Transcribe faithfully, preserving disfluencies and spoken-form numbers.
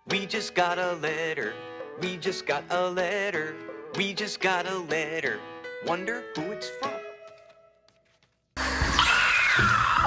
We just got a letter. We just got a letter. We just got a letter. Wonder who it's from.